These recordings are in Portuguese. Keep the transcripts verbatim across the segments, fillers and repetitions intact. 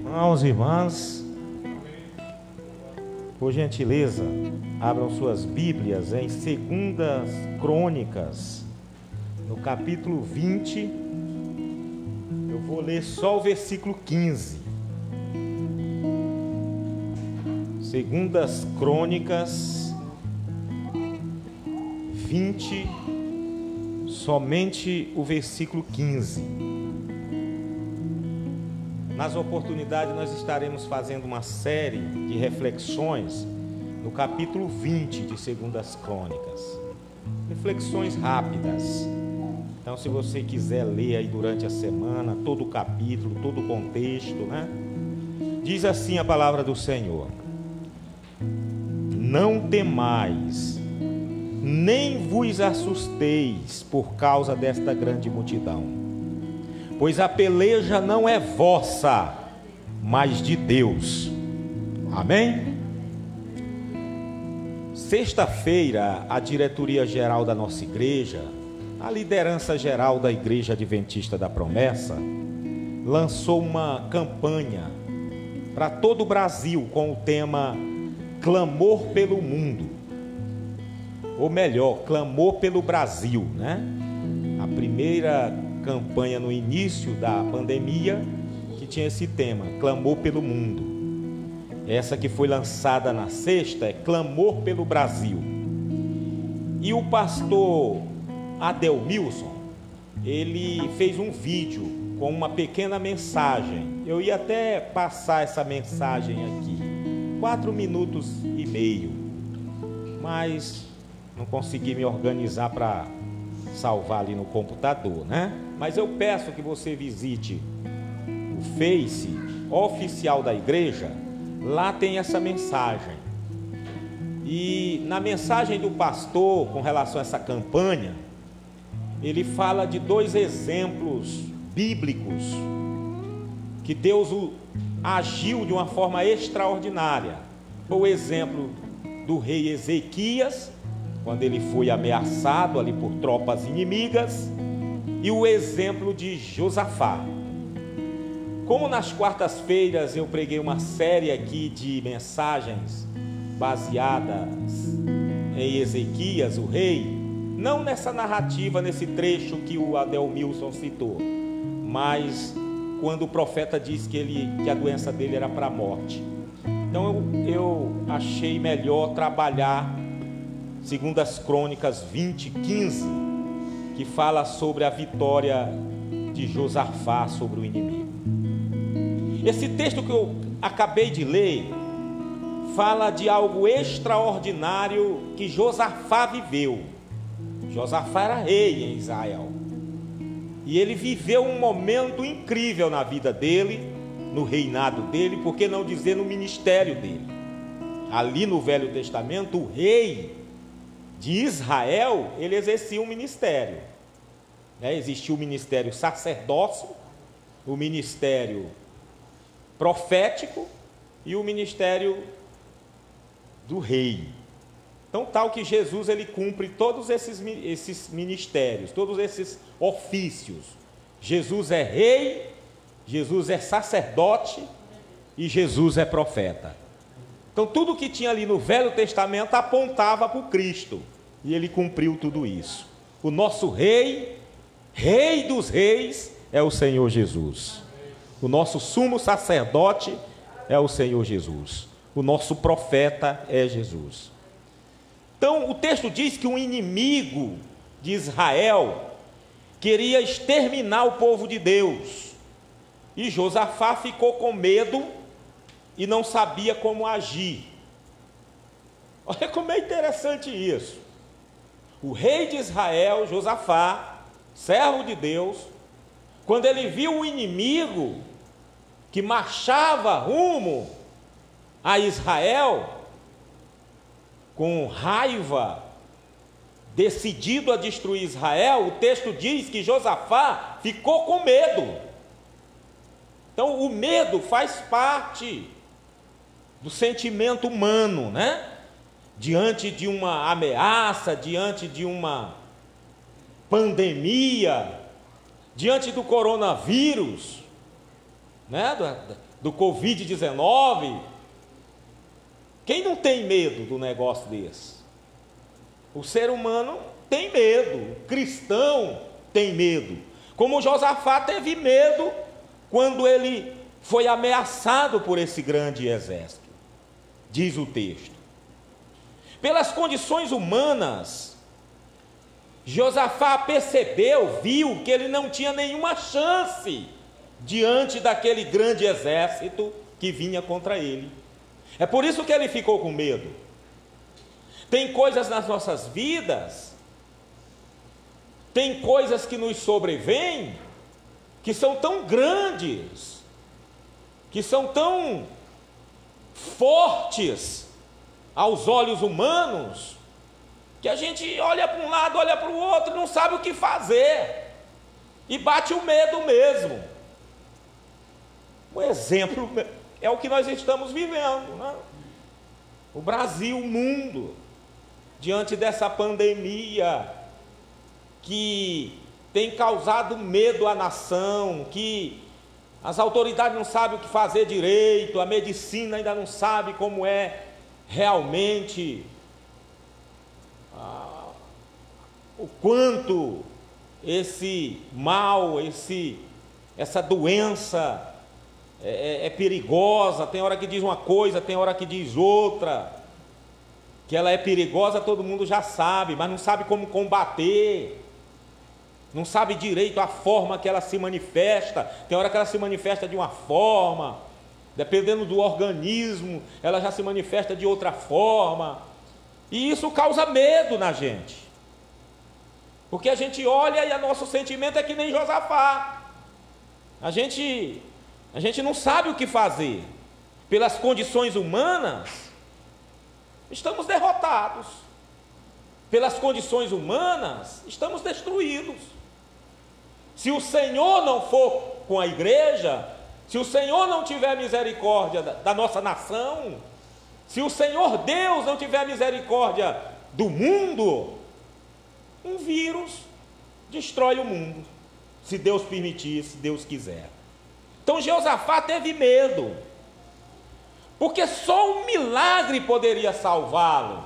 Irmãos e irmãs, por gentileza, abram suas Bíblias em Segundas Crônicas, no capítulo vinte. Eu vou ler só o versículo quinze. Segundas Crônicas vinte, somente o versículo quinze. Nas oportunidades nós estaremos fazendo uma série de reflexões no capítulo vinte de Segundas Crônicas. Reflexões rápidas. Então, se você quiser ler aí durante a semana todo o capítulo, todo o contexto, né? Diz assim a palavra do Senhor: não temais, nem vos assusteis por causa desta grande multidão, pois a peleja não é vossa, mas de Deus. Amém? Sexta-feira, a diretoria geral da nossa igreja, a liderança geral da Igreja Adventista da Promessa, lançou uma campanha para todo o Brasil com o tema Clamor pelo Mundo, ou melhor, Clamor pelo Brasil, né? A primeira campanha no início da pandemia que tinha esse tema, Clamor pelo Mundo. Essa que foi lançada na sexta é Clamor pelo Brasil. E o pastor Adelmilson, ele fez um vídeo com uma pequena mensagem. Eu ia até passar essa mensagem aqui, quatro minutos e meio, mas não consegui me organizar para salvar ali no computador, né? Mas eu peço que você visite o Face oficial da igreja. Lá tem essa mensagem. E na mensagem do pastor com relação a essa campanha, ele fala de dois exemplos bíblicos que Deus agiu de uma forma extraordinária. O exemplo do rei Ezequias, quando ele foi ameaçado ali por tropas inimigas, e o exemplo de Josafá. Como nas quartas-feiras eu preguei uma série aqui de mensagens baseadas em Ezequias, o rei, não nessa narrativa, nesse trecho que o Adelmilson citou, mas quando o profeta disse que, ele, que a doença dele era para a morte. Então eu, eu achei melhor trabalhar Segundas Crônicas vinte, quinze, que fala sobre a vitória de Josafá sobre o inimigo. Esse texto que eu acabei de ler fala de algo extraordinário que Josafá viveu. Josafá era rei em Israel, e ele viveu um momento incrível na vida dele, no reinado dele, por que não dizer no ministério dele. Ali no Velho Testamento, o rei de Israel, ele exercia um ministério, né? Existia o ministério sacerdócio, o ministério profético e o ministério do rei. Então, tal que Jesus, ele cumpre todos esses, esses ministérios, todos esses ofícios. Jesus é rei, Jesus é sacerdote e Jesus é profeta. Então, tudo que tinha ali no Velho Testamento apontava para o Cristo, e ele cumpriu tudo isso. O nosso rei, rei dos reis, é o Senhor Jesus. O nosso sumo sacerdote é o Senhor Jesus. O nosso profeta é Jesus. Então, o texto diz que um inimigo de Israel queria exterminar o povo de Deus, e Josafá ficou com medo e não sabia como agir. Olha como é interessante isso. O rei de Israel, Josafá, servo de Deus, quando ele viu o inimigo que marchava rumo a Israel, com raiva, decidido a destruir Israel, o texto diz que Josafá ficou com medo. Então, o medo faz parte do sentimento humano, né? Diante de uma ameaça, diante de uma pandemia, diante do coronavírus, né, do, do covid dezenove. Quem não tem medo do negócio desse? O ser humano tem medo, o cristão tem medo. Como Josafá teve medo quando ele foi ameaçado por esse grande exército, diz o texto. Pelas condições humanas, Josafá percebeu, viu que ele não tinha nenhuma chance diante daquele grande exército que vinha contra ele. É por isso que ele ficou com medo. Tem coisas nas nossas vidas, tem coisas que nos sobrevêm, que são tão grandes, que são tão fortes aos olhos humanos, que a gente olha para um lado, olha para o outro, não sabe o que fazer, e bate o medo mesmo. Um exemplo é o que nós estamos vivendo, né? O Brasil, o mundo, diante dessa pandemia que tem causado medo à nação, que as autoridades não sabem o que fazer direito, a medicina ainda não sabe como é realmente, ah, o quanto esse mal, esse, essa doença é, é perigosa. Tem hora que diz uma coisa, tem hora que diz outra. Que ela é perigosa, todo mundo já sabe, mas não sabe como combater, não sabe direito a forma que ela se manifesta. Tem hora que ela se manifesta de uma forma, dependendo do organismo, ela já se manifesta de outra forma, e isso causa medo na gente, porque a gente olha e o nosso sentimento é que nem Josafá, a gente, a gente não sabe o que fazer, pelas condições humanas, estamos derrotados, pelas condições humanas, estamos destruídos. Se o Senhor não for com a igreja, se o Senhor não tiver misericórdia da, da nossa nação, se o Senhor Deus não tiver misericórdia do mundo, um vírus destrói o mundo, se Deus permitir, se Deus quiser. Então Josafá teve medo, porque só um milagre poderia salvá-lo.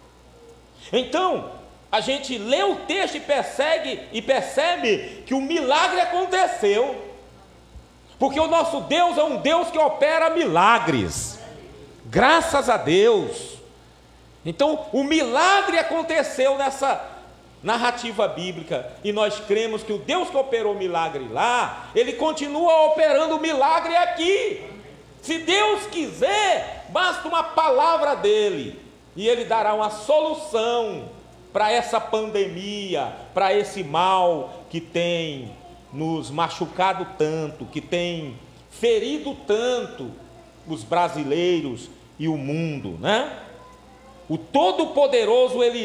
Então, a gente lê o texto e persegue e percebe que o milagre aconteceu, porque o nosso Deus é um Deus que opera milagres, graças a Deus. Então, o milagre aconteceu nessa narrativa bíblica, e nós cremos que o Deus que operou o milagre lá, Ele continua operando o milagre aqui. Se Deus quiser, basta uma palavra dEle, e Ele dará uma solução para essa pandemia, para esse mal que tem nos machucado tanto, que tem ferido tanto os brasileiros e o mundo, né? O Todo-Poderoso, Ele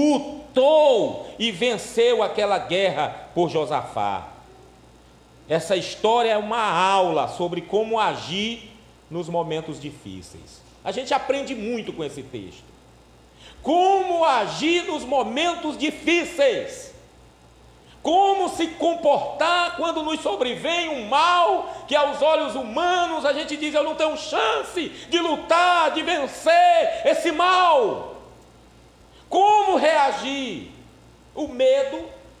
lutou e venceu aquela guerra por Josafá. Essa história é uma aula sobre como agir nos momentos difíceis. A gente aprende muito com esse texto. Como agir nos momentos difíceis. Como se comportar quando nos sobrevém um mal que aos olhos humanos a gente diz: eu não tenho chance de lutar, de vencer esse mal. Como reagir? O medo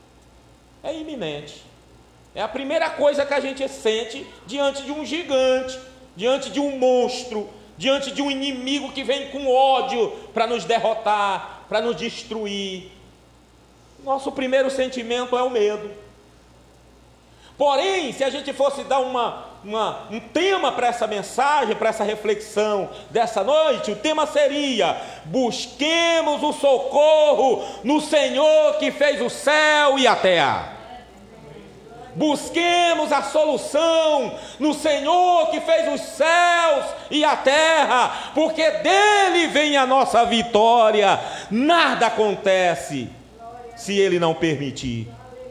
é iminente. É a primeira coisa que a gente sente diante de um gigante, diante de um monstro, diante de um inimigo que vem com ódio para nos derrotar, para nos destruir. Nosso primeiro sentimento é o medo. Porém, se a gente fosse dar uma, uma, um tema para essa mensagem, para essa reflexão dessa noite, o tema seria: busquemos o socorro no Senhor que fez o céu e a terra. Busquemos a solução no Senhor que fez os céus e a terra, porque dele vem a nossa vitória. Nada acontece se Ele não permitir.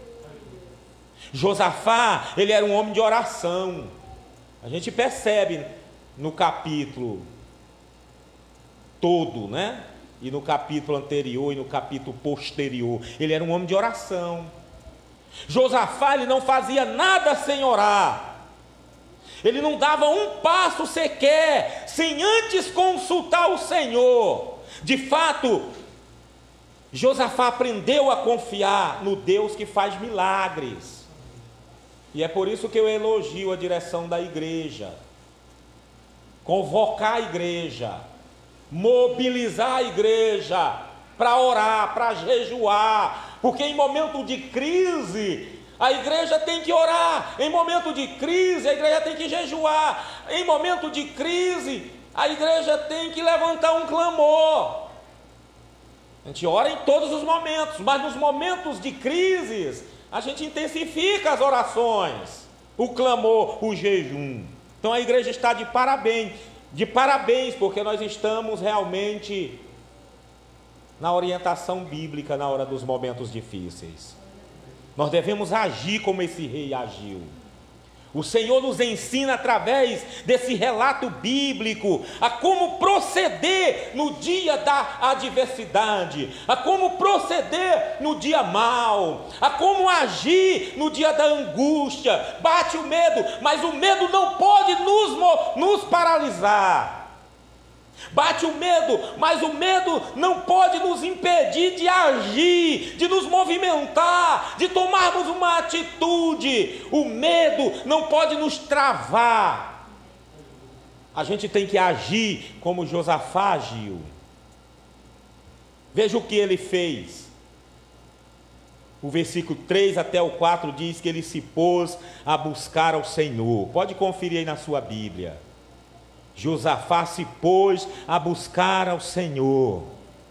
Josafá, ele era um homem de oração. A gente percebe no capítulo todo, né? E no capítulo anterior e no capítulo posterior. Ele era um homem de oração. Josafá, ele não fazia nada sem orar. Ele não dava um passo sequer sem antes consultar o Senhor. De fato, Josafá aprendeu a confiar no Deus que faz milagres. E é por isso que eu elogio a direção da igreja. Convocar a igreja, mobilizar a igreja para orar, para jejuar, porque em momento de crise a igreja tem que orar, em momento de crise a igreja tem que jejuar, em momento de crise a igreja tem que levantar um clamor. A gente ora em todos os momentos, mas nos momentos de crises a gente intensifica as orações, o clamor, o jejum. Então a igreja está de parabéns, de parabéns, porque nós estamos realmente na orientação bíblica na hora dos momentos difíceis. Nós devemos agir como esse rei agiu. O Senhor nos ensina através desse relato bíblico a como proceder no dia da adversidade, a como proceder no dia mau, a como agir no dia da angústia. Bate o medo, mas o medo não pode nos, nos paralisar. Bate o medo, mas o medo não pode nos impedir de agir, de nos movimentar, de tomarmos uma atitude. O medo não pode nos travar. A gente tem que agir como Josafá agiu. Veja o que ele fez. O versículo três até o quatro diz que ele se pôs a buscar ao Senhor. Pode conferir aí na sua Bíblia. Josafá se pôs a buscar ao Senhor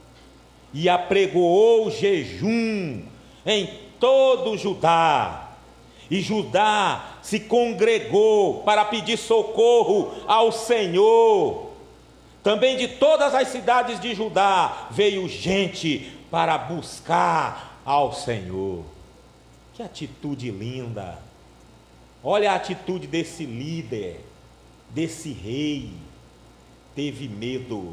e apregoou jejum em todo Judá, e Judá se congregou para pedir socorro ao Senhor. Também de todas as cidades de Judá veio gente para buscar ao Senhor. Que atitude linda! Olha a atitude desse líder, desse rei. Teve medo.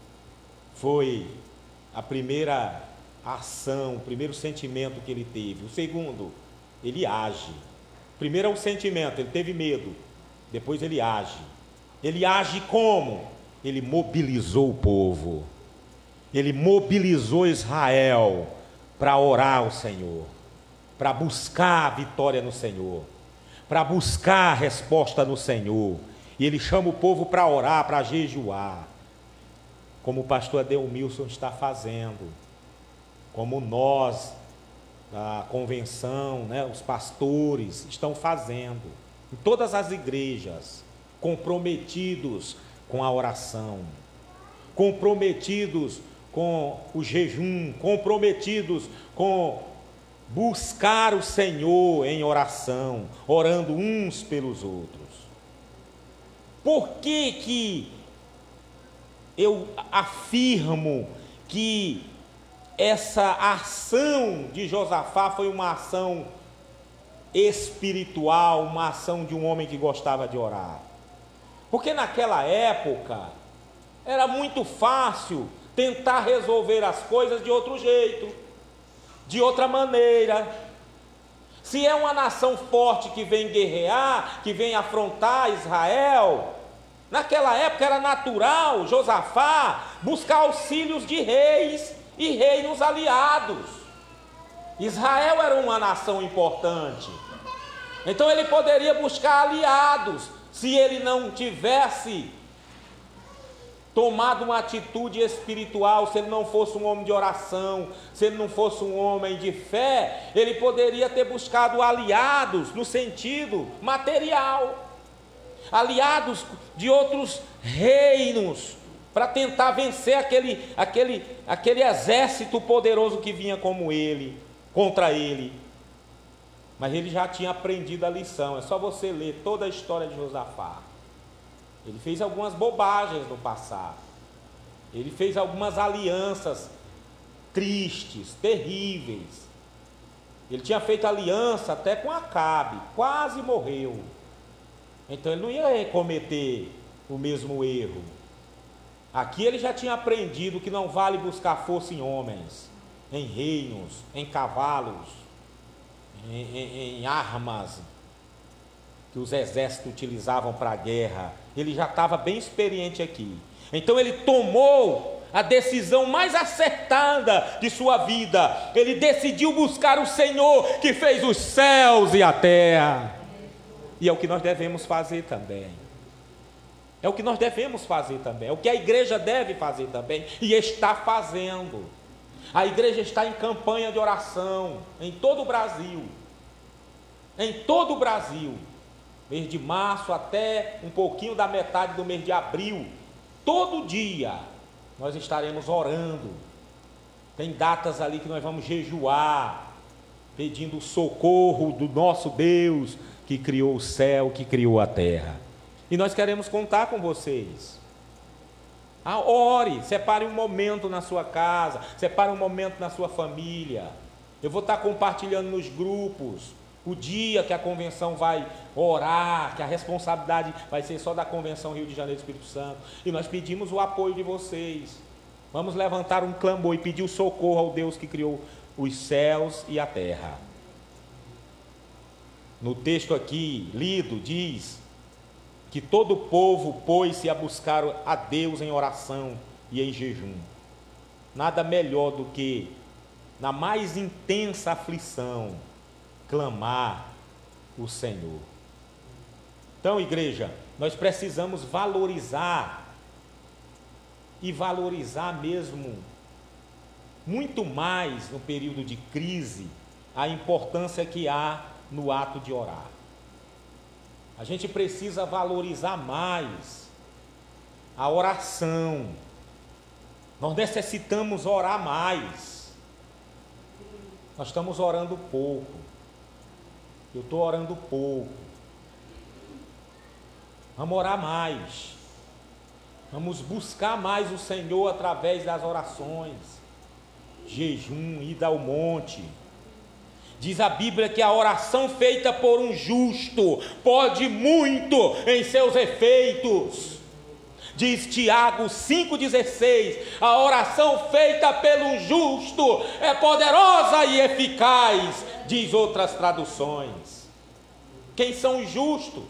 Foi a primeira ação, o primeiro sentimento que ele teve. O segundo, ele age. Primeiro é o sentimento, ele teve medo. Depois ele age. Ele age como? Ele mobilizou o povo. Ele mobilizou Israel para orar ao Senhor, para buscar a vitória no Senhor, para buscar a resposta no Senhor. E ele chama o povo para orar, para jejuar, como o pastor Adelmilson está fazendo, como nós, a convenção, né, os pastores estão fazendo, em todas as igrejas, comprometidos com a oração, comprometidos com o jejum, comprometidos com buscar o Senhor em oração, orando uns pelos outros. Por que que eu afirmo que essa ação de Josafá foi uma ação espiritual, uma ação de um homem que gostava de orar? Porque naquela época era muito fácil tentar resolver as coisas de outro jeito, de outra maneira. Se é uma nação forte que vem guerrear, que vem afrontar Israel, naquela época era natural Josafá buscar auxílios de reis e reinos aliados. Israel era uma nação importante, então ele poderia buscar aliados. Se ele não tivesse tomado uma atitude espiritual, se ele não fosse um homem de oração, se ele não fosse um homem de fé, ele poderia ter buscado aliados no sentido material, aliados de outros reinos, para tentar vencer aquele, aquele, aquele exército poderoso que vinha como ele, contra ele. Mas ele já tinha aprendido a lição. É só você ler toda a história de Josafá. Ele fez algumas bobagens no passado. Ele fez algumas alianças tristes, terríveis. Ele tinha feito aliança até com Acabe, quase morreu. Então ele não ia cometer o mesmo erro. Aqui ele já tinha aprendido que não vale buscar força em homens, em reinos, em cavalos, em, em, em armas. que os exércitos utilizavam para a guerra. Ele já estava bem experiente aqui. Então ele tomou a decisão mais acertada de sua vida. Ele decidiu buscar o Senhor que fez os céus e a terra. E é o que nós devemos fazer também. É o que nós devemos fazer também. É o que a igreja deve fazer também. E está fazendo. A igreja está em campanha de oração em todo o Brasil. Em todo o Brasil. Mês de março até um pouquinho da metade do mês de abril. Todo dia nós estaremos orando. Tem datas ali que nós vamos jejuar, pedindo o socorro do nosso Deus que criou o céu, que criou a terra. E nós queremos contar com vocês. Ah, ore, separe um momento na sua casa, separe um momento na sua família. Eu vou estar compartilhando nos grupos o dia que a convenção vai orar, que a responsabilidade vai ser só da Convenção Rio de Janeiro do Espírito Santo. E nós pedimos o apoio de vocês. Vamos levantar um clamor e pedir o socorro ao Deus que criou os céus e a terra. No texto aqui lido diz que todo o povo pôs-se a buscar a Deus em oração e em jejum. Nada melhor do que, na mais intensa aflição, clamar o Senhor. Então, igreja, nós precisamos valorizar, e valorizar mesmo, muito mais no período de crise, a importância que há no ato de orar. A gente precisa valorizar mais a oração. Nós necessitamos orar mais. Nós estamos orando pouco. Eu estou orando pouco. Vamos orar mais. Vamos buscar mais o Senhor através das orações, jejum, ida ao monte. Diz a Bíblia que a oração feita por um justo pode muito em seus efeitos. Diz Tiago cinco dezesseis, a oração feita pelo justo é poderosa e eficaz, diz outras traduções. Quem são os justos?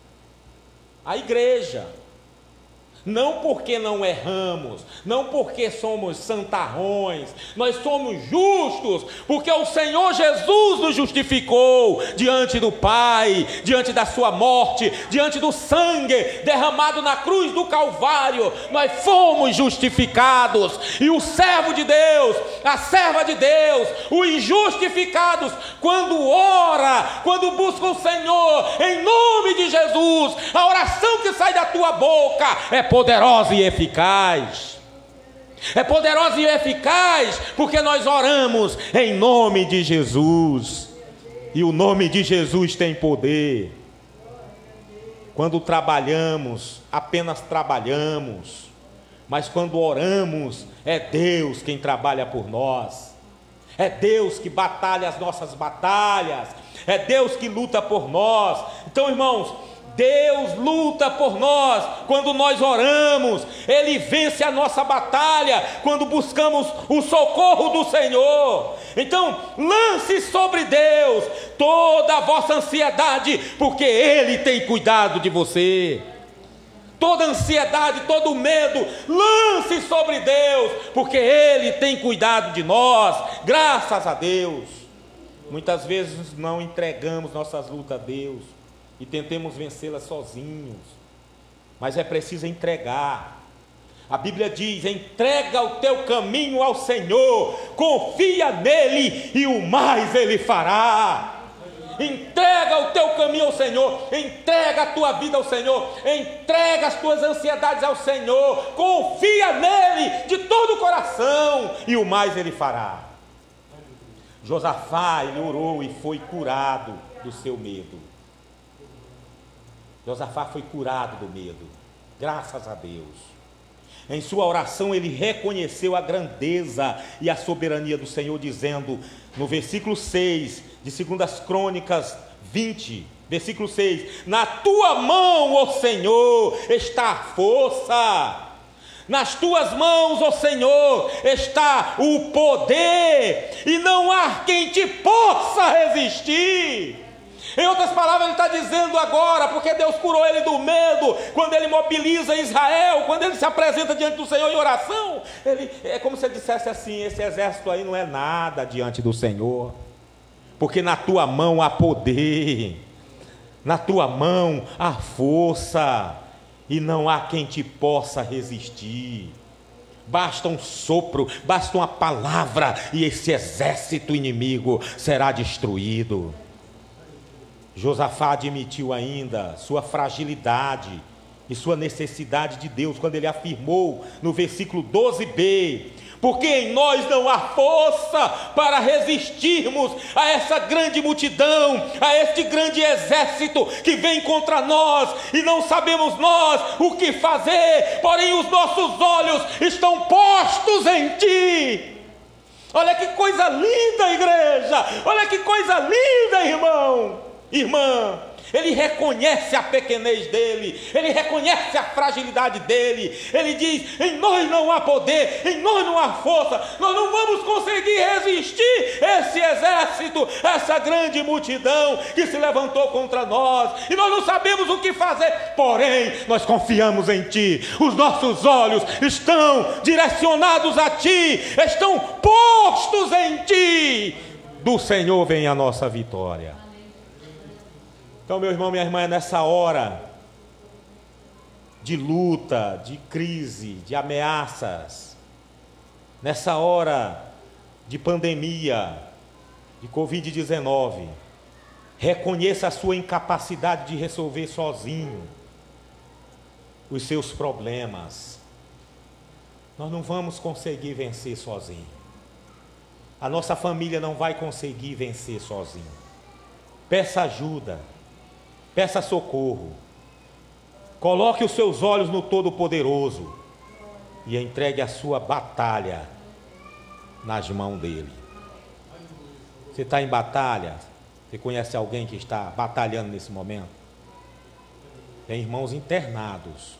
A igreja. Não porque não erramos, não porque somos santarrões, nós somos justos, porque o Senhor Jesus nos justificou diante do Pai, diante da sua morte, diante do sangue derramado na cruz do Calvário, nós fomos justificados. E o servo de Deus, a serva de Deus, os justificados, quando ora, quando busca o Senhor, em nome de Jesus, a oração que sai da tua boca é poderosa e eficaz. É poderosa e eficaz porque nós oramos em nome de Jesus. E o nome de Jesus tem poder. Quando trabalhamos, apenas trabalhamos. Mas quando oramos, é Deus quem trabalha por nós. É Deus que batalha as nossas batalhas. É Deus que luta por nós. Então, irmãos, Deus luta por nós quando nós oramos. Ele vence a nossa batalha quando buscamos o socorro do Senhor. Então, lance sobre Deus toda a vossa ansiedade, porque Ele tem cuidado de você. Toda ansiedade, todo medo, lance sobre Deus, porque Ele tem cuidado de nós. Graças a Deus. Muitas vezes não entregamos nossas lutas a Deus e tentemos vencê-las sozinhos, mas é preciso entregar. A Bíblia diz: entrega o teu caminho ao Senhor, confia nele e o mais Ele fará. Entrega o teu caminho ao Senhor, entrega a tua vida ao Senhor, entrega as tuas ansiedades ao Senhor, confia nele de todo o coração e o mais Ele fará. Josafá, ele orou e foi curado do seu medo. Josafá foi curado do medo, graças a Deus. Em sua oração ele reconheceu a grandeza e a soberania do Senhor, dizendo no versículo seis de Segundas Crônicas vinte, versículo seis: na tua mão, ó Senhor, está a força, nas tuas mãos, ó Senhor, está o poder, e não há quem te possa resistir. Em outras palavras, ele está dizendo agora, porque Deus curou ele do medo, quando ele mobiliza Israel, quando ele se apresenta diante do Senhor em oração, ele, é como se ele dissesse assim: esse exército aí não é nada diante do Senhor, porque na tua mão há poder, na tua mão há força, e não há quem te possa resistir. Basta um sopro, basta uma palavra, e esse exército inimigo será destruído. Josafá admitiu ainda sua fragilidade e sua necessidade de Deus, quando ele afirmou no versículo doze b: porque em nós não há força para resistirmos a essa grande multidão, a este grande exército que vem contra nós, e não sabemos nós o que fazer, porém os nossos olhos estão postos em Ti. Olha que coisa linda, igreja, olha que coisa linda, irmão, irmã. Ele reconhece a pequenez dele, ele reconhece a fragilidade dele, ele diz: em nós não há poder, em nós não há força, nós não vamos conseguir resistir esse exército, essa grande multidão que se levantou contra nós, e nós não sabemos o que fazer, porém nós confiamos em Ti, os nossos olhos estão direcionados a Ti, estão postos em Ti, do Senhor vem a nossa vitória. Então, meu irmão, minha irmã, é nessa hora de luta, de crise, de ameaças, nessa hora de pandemia, de covid dezenove, reconheça a sua incapacidade de resolver sozinho os seus problemas. Nós não vamos conseguir vencer sozinho. A nossa família não vai conseguir vencer sozinho. Peça ajuda. Peça socorro, coloque os seus olhos no Todo-Poderoso e entregue a sua batalha nas mãos dele. Você está em batalha? Você conhece alguém que está batalhando nesse momento? Tem irmãos internados,